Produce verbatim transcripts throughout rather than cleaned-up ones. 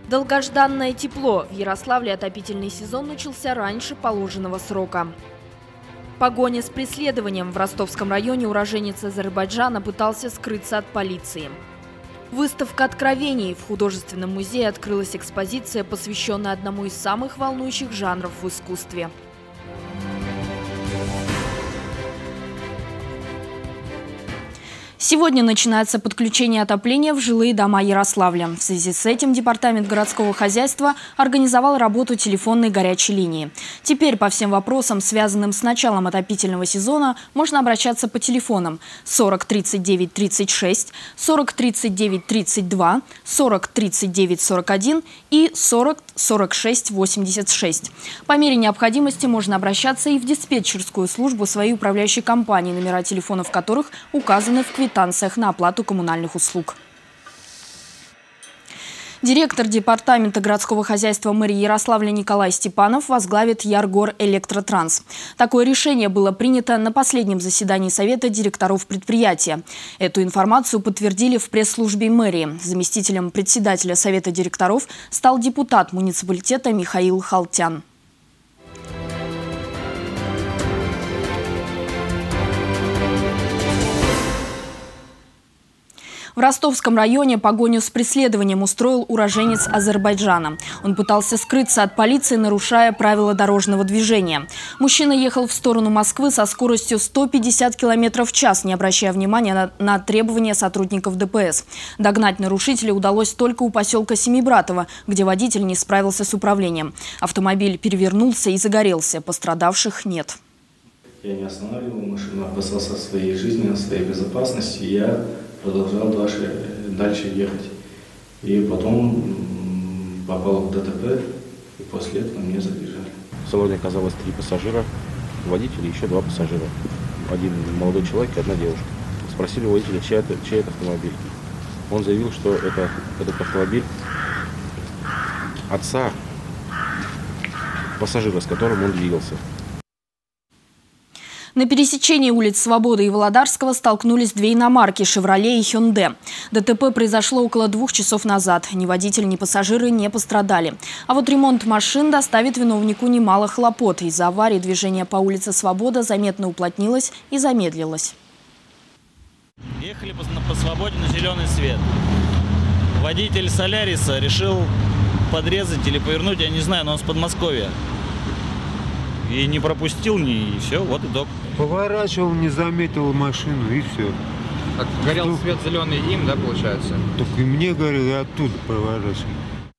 Долгожданное тепло. В Ярославле отопительный сезон начался раньше положенного срока. Погоня с преследованием. В Ростовском районе уроженец Азербайджана пытался скрыться от полиции. Выставка откровений. В художественном музее открылась экспозиция, посвященная одному из самых волнующих жанров в искусстве. Сегодня начинается подключение отопления в жилые дома Ярославля. В связи с этим Департамент городского хозяйства организовал работу телефонной горячей линии. Теперь по всем вопросам, связанным с началом отопительного сезона, можно обращаться по телефонам сорок тридцать девять тридцать шесть, сорок тридцать девять тридцать два, сорок тридцать девять сорок один и сорок сорок шесть восемьдесят шесть. По мере необходимости можно обращаться и в диспетчерскую службу своей управляющей компании, номера телефонов которых указаны в квитанциях на оплату коммунальных услуг. Директор Департамента городского хозяйства мэрии Ярославля Николай Степанов возглавит Яргор-Электротранс. Такое решение было принято на последнем заседании Совета директоров предприятия. Эту информацию подтвердили в пресс-службе мэрии. Заместителем председателя Совета директоров стал депутат муниципалитета Михаил Халтян. В Ростовском районе погоню с преследованием устроил уроженец Азербайджана. Он пытался скрыться от полиции, нарушая правила дорожного движения. Мужчина ехал в сторону Москвы со скоростью сто пятьдесят километров в час, не обращая внимания на, на требования сотрудников ДПС. Догнать нарушителя удалось только у поселка Семибратово, где водитель не справился с управлением. Автомобиль перевернулся и загорелся. Пострадавших нет. Я не останавливал машину, опасался о своей жизни, о своей безопасности. Я продолжал дальше, дальше ехать. И потом попал в ДТП, и после этого меня задержали. В салоне оказалось три пассажира, водитель и еще два пассажира. Один молодой человек и одна девушка. Спросили у водителя, чей это, чей это автомобиль. Он заявил, что это, этот автомобиль отца пассажира, с которым он двигался. На пересечении улиц Свободы и Володарского столкнулись две иномарки «Шевроле» и «Хёнде». ДТП произошло около двух часов назад. Ни водитель, ни пассажиры не пострадали. А вот ремонт машин доставит виновнику немало хлопот. Из-за аварии движение по улице Свобода заметно уплотнилось и замедлилось. Ехали по, по Свободе на зеленый свет. Водитель «Соляриса» решил подрезать или повернуть, я не знаю, но он с Подмосковья. И не пропустил, ни, и все, вот итог. Поворачивал, не заметил машину, и все. Так, горел что? Свет зеленый им, да, получается? Так и мне горел, я оттуда поворачивал.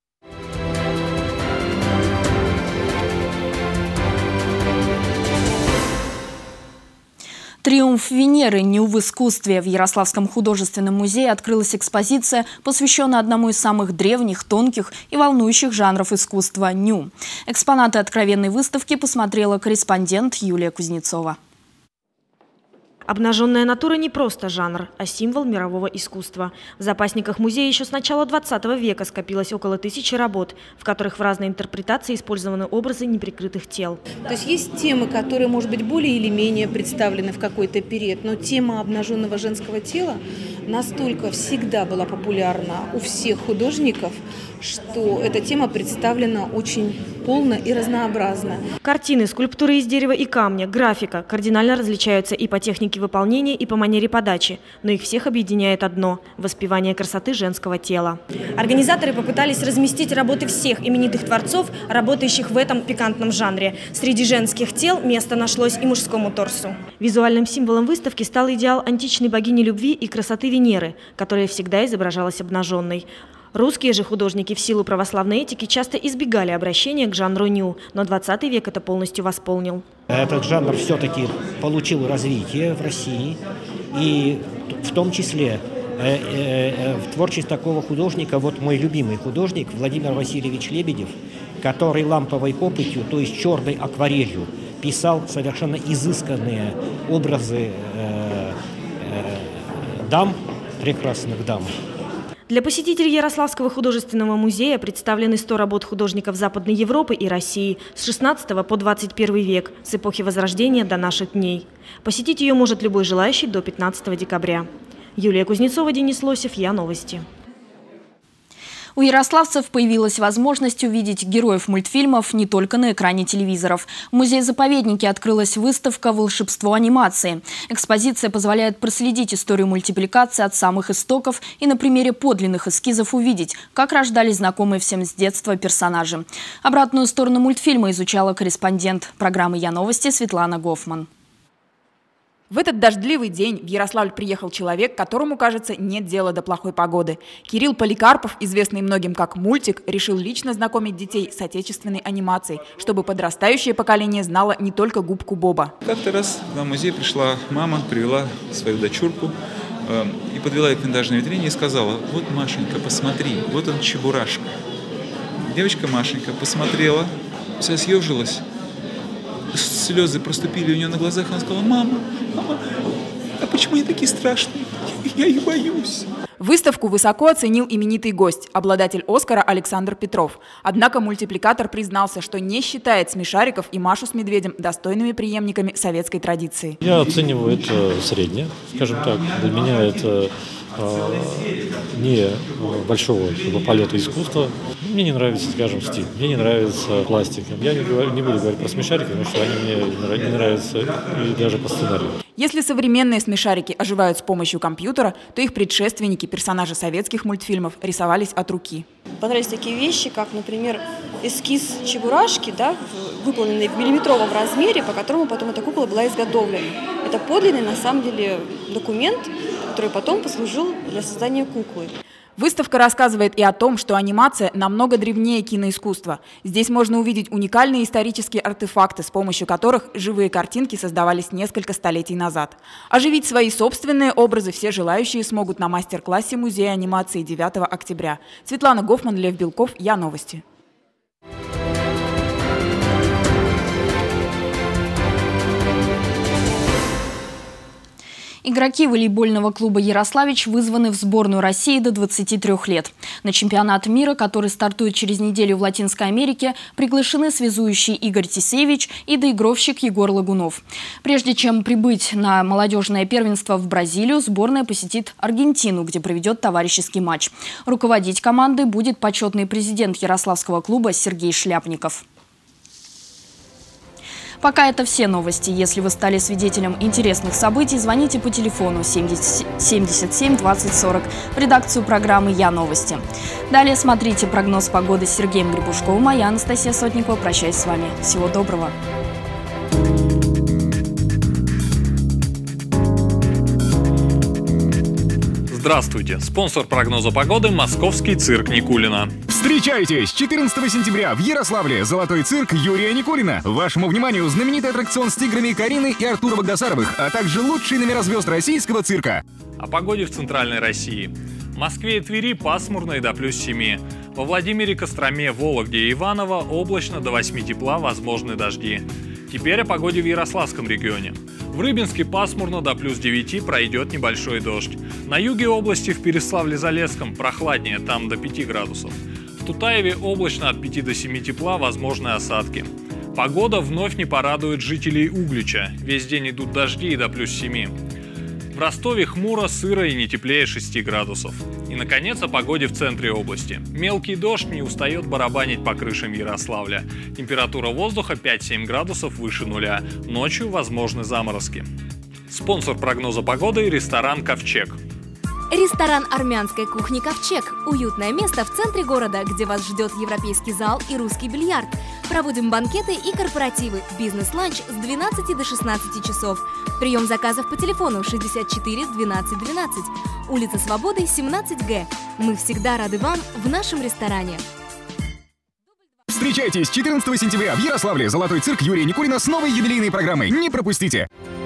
«Триумф Венеры. Ню в искусстве». В Ярославском художественном музее открылась экспозиция, посвященная одному из самых древних, тонких и волнующих жанров искусства – ню. Экспонаты откровенной выставки посмотрела корреспондент Юлия Кузнецова. Обнаженная натура не просто жанр, а символ мирового искусства. В запасниках музея еще с начала двадцатого века скопилось около тысячи работ, в которых в разной интерпретации использованы образы неприкрытых тел. То есть есть темы, которые, может быть, более или менее представлены в какой-то период, но тема обнаженного женского тела настолько всегда была популярна у всех художников, что эта тема представлена очень полно и разнообразно. Картины, скульптуры из дерева и камня, графика кардинально различаются и по технике выполнения, и по манере подачи. Но их всех объединяет одно – воспевание красоты женского тела. Организаторы попытались разместить работы всех именитых творцов, работающих в этом пикантном жанре. Среди женских тел место нашлось и мужскому торсу. Визуальным символом выставки стал идеал античной богини любви и красоты Венеры, которая всегда изображалась обнаженной. Русские же художники в силу православной этики часто избегали обращения к жанру ню, но двадцатый век это полностью восполнил. Этот жанр все-таки получил развитие в России, и в том числе э, э, в творчестве такого художника, вот мой любимый художник Владимир Васильевич Лебедев, который ламповой копотью, то есть черной акварелью, писал совершенно изысканные образы э, э, дам, прекрасных дам. Для посетителей Ярославского художественного музея представлены сто работ художников Западной Европы и России с шестнадцатого по двадцать первый век, с эпохи Возрождения до наших дней. Посетить ее может любой желающий до пятнадцатого декабря. Юлия Кузнецова, Денис Лосев, Я Новости. У ярославцев появилась возможность увидеть героев мультфильмов не только на экране телевизоров. В музее-заповеднике открылась выставка «Волшебство анимации». Экспозиция позволяет проследить историю мультипликации от самых истоков и на примере подлинных эскизов увидеть, как рождались знакомые всем с детства персонажи. Обратную сторону мультфильма изучала корреспондент программы «Я новости» Светлана Гофман. В этот дождливый день в Ярославль приехал человек, которому, кажется, нет дела до плохой погоды. Кирилл Поликарпов, известный многим как Мультик, решил лично знакомить детей с отечественной анимацией, чтобы подрастающее поколение знало не только губку Боба. Как-то раз в музей пришла мама, привела свою дочурку э, и подвела ее к винтажной витрине и сказала: вот, Машенька, посмотри, вот он Чебурашка. Девочка Машенька посмотрела, вся съежилась. Слезы проступили у нее на глазах, она сказала: мама, мама, а почему они такие страшные? Я их боюсь. Выставку высоко оценил именитый гость, обладатель Оскара Александр Петров. Однако мультипликатор признался, что не считает Смешариков и Машу с Медведем достойными преемниками советской традиции. Я оцениваю это среднее, скажем так. Для меня это э, не большого полета искусства. Мне не нравится, скажем, стиль, мне не нравится пластика. Я не, говорю, не буду говорить про смешарики, потому что они мне не нравятся и даже по сценарию. Если современные смешарики оживают с помощью компьютера, то их предшественники, персонажи советских мультфильмов, рисовались от руки. Понравились такие вещи, как, например, эскиз Чебурашки, да, выполненный в миллиметровом размере, по которому потом эта кукла была изготовлена. Это подлинный, на самом деле, документ, который потом послужил для создания куклы. Выставка рассказывает и о том, что анимация намного древнее киноискусства. Здесь можно увидеть уникальные исторические артефакты, с помощью которых живые картинки создавались несколько столетий назад. Оживить свои собственные образы все желающие смогут на мастер-классе Музея анимации девятого октября. Светлана Гофман, Лев Белков, Я новости. Игроки волейбольного клуба «Ярославич» вызваны в сборную России до двадцати трёх лет. На чемпионат мира, который стартует через неделю в Латинской Америке, приглашены связующий Игорь Тисевич и доигровщик Егор Лагунов. Прежде чем прибыть на молодежное первенство в Бразилию, сборная посетит Аргентину, где проведет товарищеский матч. Руководить командой будет почетный президент Ярославского клуба Сергей Шляпников. Пока это все новости. Если вы стали свидетелем интересных событий, звоните по телефону семьдесят семь двадцать сорок в редакцию программы «Я новости». Далее смотрите прогноз погоды с Сергеем Гребушковым, а я, Анастасия Сотникова, прощаюсь с вами. Всего доброго. Здравствуйте! Спонсор прогноза погоды – московский цирк Никулина. Встречайтесь! четырнадцатого сентября в Ярославле Золотой цирк Юрия Никулина. Вашему вниманию знаменитый аттракцион с тиграми Карины и Артура Багдасаровых, а также лучшие номера звезд российского цирка. О погоде в Центральной России. В Москве и Твери пасмурно и до плюс семи. Во Владимире, Костроме, Вологде и Иваново облачно до восьми тепла, возможны дожди. Теперь о погоде в Ярославском регионе. В Рыбинске пасмурно до плюс девяти, пройдет небольшой дождь. На юге области в Переславле-Залесском прохладнее, там до пяти градусов. В Тутаеве облачно от пяти до семи тепла, возможны осадки. Погода вновь не порадует жителей Углича. Весь день идут дожди и до плюс семи. В Ростове хмуро, сыро и не теплее шести градусов. И, наконец, о погоде в центре области. Мелкий дождь не устает барабанить по крышам Ярославля. Температура воздуха пять-семь градусов выше нуля. Ночью возможны заморозки. Спонсор прогноза погоды – ресторан «Ковчег». Ресторан армянской кухни «Ковчег». Уютное место в центре города, где вас ждет европейский зал и русский бильярд. Проводим банкеты и корпоративы. Бизнес-ланч с двенадцати до шестнадцати часов. Прием заказов по телефону шестьдесят четыре двенадцать двенадцать. Улица Свободы, семнадцать Г. Мы всегда рады вам в нашем ресторане. Встречайтесь четырнадцатого сентября в Ярославле Золотой цирк Юрия Никулина с новой юбилейной программой. Не пропустите!